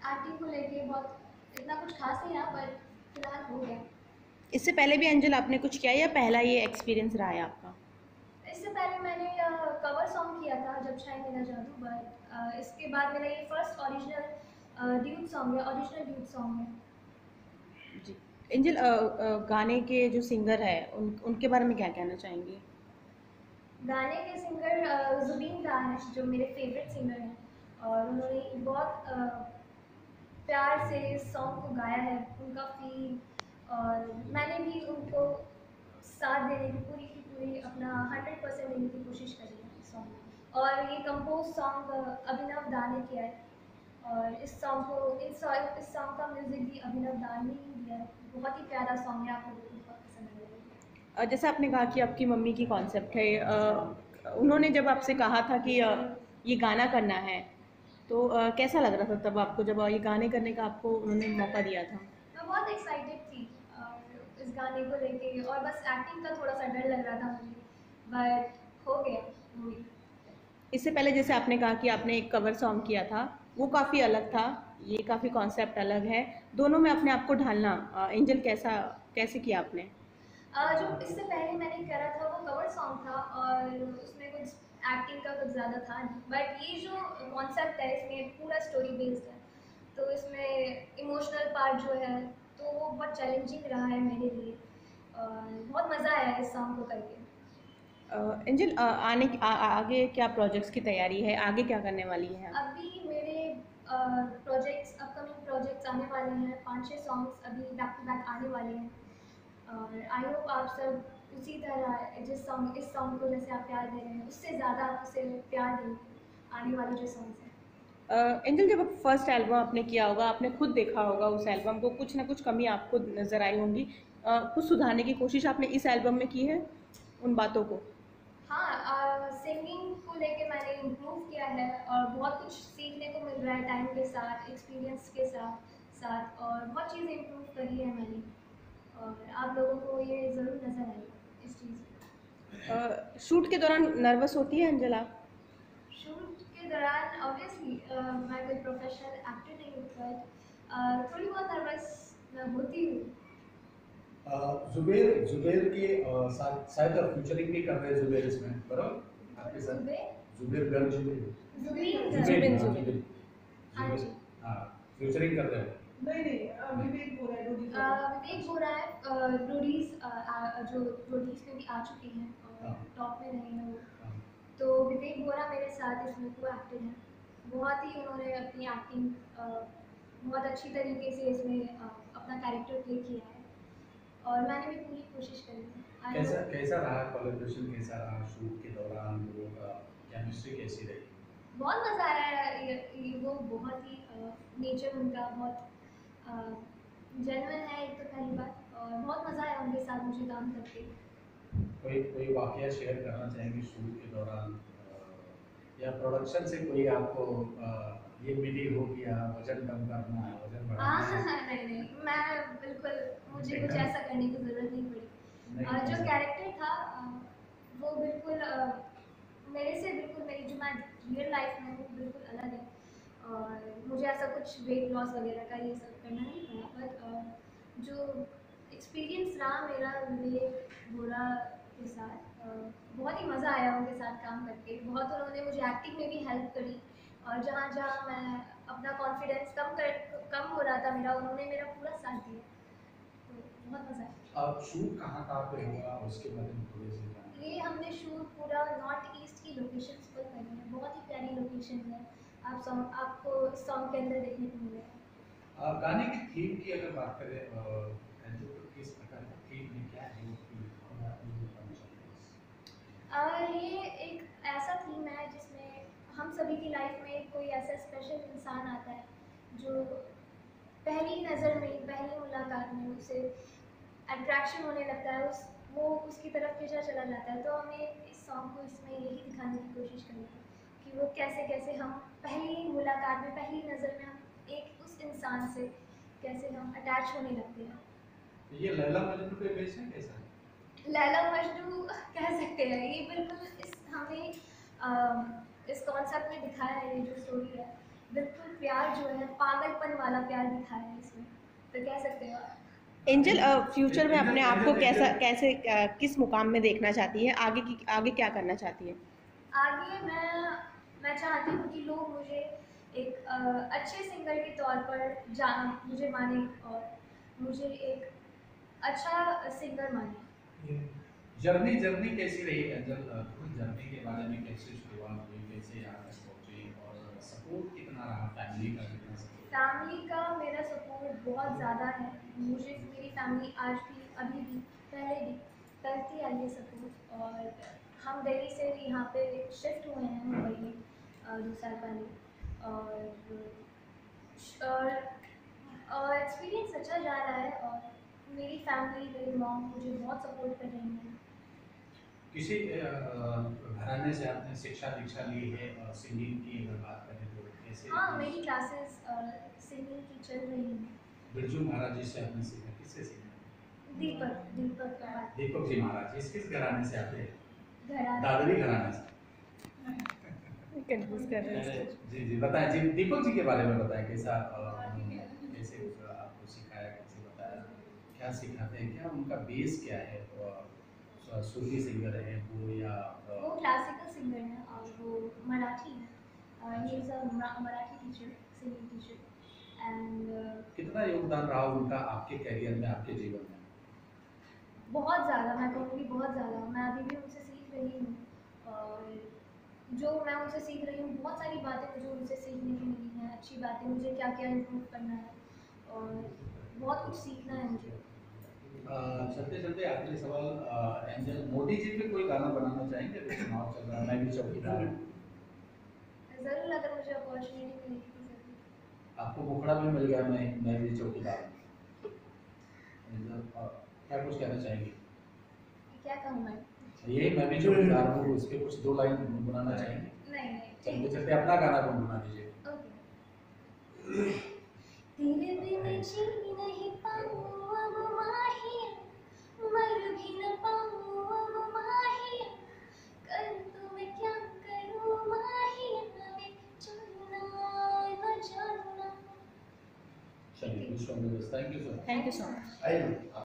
Acting को लेके बहुत इतना कुछ खास नहीं रहा, पर फिलहाल हो गया। इससे पहले भी एंजल आपने कुछ किया या पहला ये एक्सपीरियंस रहा है आपका? इससे पहले मैंने कवर सॉन्ग किया था, जब छाए मेरा जादू, बट इसके बाद मेरा ये फर्स्ट ओरिजिनल ड्यूट सॉन्ग है, ओरिजिनल ड्यूट सॉन्ग है। जी। एंजल, गाने के जो सिंगर है उनके बारे में क्या कहना चाहेंगी? गाने के सिंगर जुबीन दानिश, जो मेरे फेवरेट सिंगर हैं, और उन्होंने बहुत प्यार से इस सॉन्ग को गाया है, उनका फील, और मैंने भी उनको साथ देने की पूरी अपना 100% देने की कोशिश करी है इस सॉन्ग में। और ये कंपोज सॉन्ग अभिनव दा ने किया है, और इस सॉन्ग को इस सॉन्ग का म्यूज़िक भी अभिनव दा ने ही दिया है। बहुत ही प्यारा सॉन्ग है, आप लोगों को बहुत पसंद आएगा। जैसे आपने कहा कि आपकी मम्मी की कॉन्सेप्ट है, उन्होंने जब आपसे कहा था कि ये गाना करना है, तो कैसा लग रहा था तब आपको, जब ये गाने करने का आपको उन्होंने मौका दिया था? मैं बहुत एक्साइटेड थी इस गाने को लेके, और बस एक्टिंग का थोड़ा सा डर लग रहा था मुझे, बट हो गया मूवी। इससे पहले जैसे आपने कहा कि आपने एक कवर सॉन्ग किया था, वो काफ़ी अलग था, ये काफ़ी कॉन्सेप्ट अलग है। दोनों में अपने आप को ढालना, एंजल कैसे किया आपने? जो इससे पहले मैंने करा था वो कवर सॉन्ग था, और उसमें कुछ एक्टिंग का कुछ ज़्यादा था नहीं, बट ये जो कॉन्सेप्ट है इसमें पूरा स्टोरी बेस्ड है, तो इसमें इमोशनल पार्ट जो है, तो वो बहुत चैलेंजिंग रहा है मेरे लिए, और बहुत मज़ा आया है इस सॉन्ग को करके। एंजल, आगे क्या प्रोजेक्ट्स की तैयारी है, आगे क्या करने वाली है आप? अभी मेरे प्रोजेक्ट्स, अपकमिंग प्रोजेक्ट्स आने वाले हैं, 5-6 सॉन्ग्स अभी बैक टू बैक आने वाले हैं, और आई होप आप सब उसी तरह इस सॉन्ग को जैसे आप प्यार दे रहे हैं, उससे ज़्यादा आप उसे प्यार देंगे आने वाले जो सॉन्ग्स हैं। एंजल, जब फर्स्ट एल्बम आपने किया होगा, आपने खुद देखा होगा उस एल्बम को, कुछ ना कुछ कमी आपको नज़र आई होंगी, कुछ सुधारने की कोशिश आपने इस एल्बम में की है उन बातों को? हाँ, सिंगिंग को लेके मैंने इम्प्रूव किया है, और बहुत कुछ सीखने को मिल रहा है टाइम के साथ, एक्सपीरियंस के साथ साथ, और बहुत चीज़ें इम्प्रूव करी है मैंने, और आप लोगों को ये ज़रूर नज़र आएगी इस चीज़ में। शूट के दौरान नर्वस होती है एंजल आप? शूट के दौरान ऑब्वियसली मैं कोई प्रोफेशनल एक्टर नहीं हूँ, बट थोड़ी बहुत नर्वस मैं होती हूँ। जुबेर जुबेर के साथ शायद फ्यूचरिंग भी कर रहे हैं जुबेर इसमें, बराबर आपके साथ? जुबेर जुबेर गर्ग जुबेर जुबीन जुबेर जुबिन हाँ जुबिन। जुबेर हाँ जुबेर जी। हाँ, फ्यूचरिंग कर रहे हो? नहीं नहीं, विवेक बोल रहा है रोडी विवेक बोल रहा है, जो रोडीज में भी आ चुकी हैं और हाँ। टॉप में रहे हैं वो, हाँ। तो विवेक बोरा मेरे साथ इसमें को एक्टर है। बहुत ही उन्होंने अपनी एक्टिंग बहुत अच्छी तरीके से इसमें अपना कैरेक्टर प्ले किया है, और मैंने भी पूरी कोशिश करी है। कैसा कैसा रहा कोलैबोरेशन, कैसा रहा शूट के दौरान, लोगों का केमिस्ट्री कैसी रही? बहुत मज़ा आया है, वो बहुत ही नेचर उनका बहुत जेन्युइन है, एक तो पहली बात, और बहुत मज़ा आया उनके साथ मुझे काम करके। कोई कोई वाकया शेयर करना चाहेंगे शूट के दौरान, या प्रोडक्शन से कोई आपको ये मिली हो कि हाँ वजन कम करना है, वजन बढ़ाना है? नहीं नहीं, मैं बिल्कुल, मुझे कुछ ऐसा करने की ज़रूरत नहीं पड़ी। नहीं, जो कैरेक्टर था वो बिल्कुल मेरे से बिल्कुल, मेरी जो मैं रियल लाइफ में हूँ बिल्कुल अलग है, और मुझे ऐसा कुछ वेट लॉस वगैरह का ये सब करना नहीं पड़ा, बट जो एक्सपीरियंस रहा मेरा विवेक बोरा के साथ, बहुत ही मज़ा आया उनके साथ काम करके। बहुत उन्होंने मुझे एक्टिंग में भी हेल्प करी, और जहाँ जहाँ मैं अपना कॉन्फिडेंस कम हो रहा था मेरा, उन्होंने मेरा पूरा साथ दिया, तो बहुत मज़ा आया। अब शूट कहाँ पे हुआ उसके बारे में थोड़ी सी जानकारी? ये हमने शूट पूरा नॉर्थ ईस्ट की लोकेशंस पर करी है, बहुत ही प्यारी लोकेशन है, आपको इस सॉन्ग के अंदर देखने को मिलेगा। गाने की थीम की अगर बात करें, एंजल, तो किस प्रकार का थीम है, क्या है वो थीम, और आप मुझे बताना चाहेंगे? ये एक ऐसा थीम है जिसमें हम सभी की लाइफ में कोई ऐसा स्पेशल इंसान आता है, जो पहली नज़र में, पहली मुलाकात में उसे अट्रैक्शन होने लगता है, वो उसकी तरफ खींचा चला जाता है। तो हमें इस सॉन्ग को इसमें यही दिखाने की कोशिश करी है कि वो कैसे कैसे हम पहली मुलाकात में, पहली नज़र में हम एक उस इंसान से कैसे हम अटैच होने लगते हैं। ये लैला मजनू पे बेस है, कैसा है? लैला मजनू कह सकते हैं, ये बिल्कुल हमने इस कॉन्सेप्ट में दिखाया है, ये जो स्टोरी है बिल्कुल प्यार जो है पागलपन वाला प्यार दिखाया है इसमें, तो कह सकते हो आप। एंजल फ्यूचर में अपने आप को किस मुकाम में देखना चाहती है, आगे क्या करना चाहती है? आगे मैं चाहती हूँ कि लोग मुझे एक अच्छे सिंगर के तौर पर मुझे माने और मुझे एक अच्छा सिंगर माने। जर्नी जर्नी कैसी रही एंजल? थोड़ी जर्नी के बारे में, कैसे शुरुआत हुई, कैसे यहाँ तक पहुँची, और सपोर्ट कितना रहा, फैमिली का कितना सपोर्ट? फैमिली का मेरा सपोर्ट बहुत ज़्यादा है। मुझे मेरी फैमिली आज भी, अभी भी, पहले भी करती आई है सपोर्ट। और हम दिल्ली से यहाँ पे शिफ्ट हुए हैं मुंबई में 2 साल पहले। और एक्सपीरियंस अच्छा जा रहा है और मेरी फैमिली, मेरी मॉम मुझे बहुत सपोर्ट कर रही हैं। किसी घराने से आपने शिक्षा दीक्षा ली है, और सिंगिंग की अगर बात करें तो कैसे? हाँ, मेरी क्लासेस सिंगिंग की चल रही हैं। बिरजू महाराज जी से आपने सीखा, किससे सीखा? दीपक दीपक जी महाराज जी। किस घराने से आते हैं? घराना। दादरी घराने से। कंफ्यूज कर रहे हैं। जी जी, बताएं जी, दीपक जी के बारे में बताएं, कैसा कैसे आपको सिखाया, कैसे बताया, क्या सिखाते हैं, क्या उनका बेस क्या है? सूफी सिंगर है वो या वो क्लासिकल सिंगर हैं और वो मराठी है। He is a Marathi teacher, singing teacher. And कितना योगदान रहा उनका आपके करियर में, आपके जीवन में? बहुत ज़्यादा, मैं कहूँगी बहुत ज़्यादा। मैं अभी भी उनसे सीख रही हूँ और जो मैं उनसे सीख रही हूँ, बहुत सारी बातें मुझे उनसे सीखने की मिली हैं। अच्छी बातें, मुझे क्या क्या इम्प्रूव करना है और बहुत कुछ सीखना है मुझे। चलते चलते आखिरी सवाल, एंजल, मोदी जी पे कोई गाना बनाना चाहेंगे? तो चुनाव चल रहा है, मैं भी चौकीदार हूँ। ज़रूर, अगर मुझे अपॉर्चुनिटी मिलेगी तो ज़रूर। आपको मुखड़ा भी मिल गया, मैं भी चौकीदार हूँ। एंजल, क्या कुछ कहना चाहेंगे? क्या कहूँ मैं? ये मैं भी चौकीदार हूँ, इस पे कुछ 2 लाइन गुनगुनाना चाहेंगे? नहीं चलते चलते अपना गाना गुनगुना दीजिए। ओके। तेरे बिन जी नहीं पाऊँ अब माहिया, मर भी न पाऊँ अब माहिया, कर तो मैं क्या करूँ माहिया, वे चुनना न जानना। चलिए, wish all the best. Thank you sir. Thank you so much. आइए।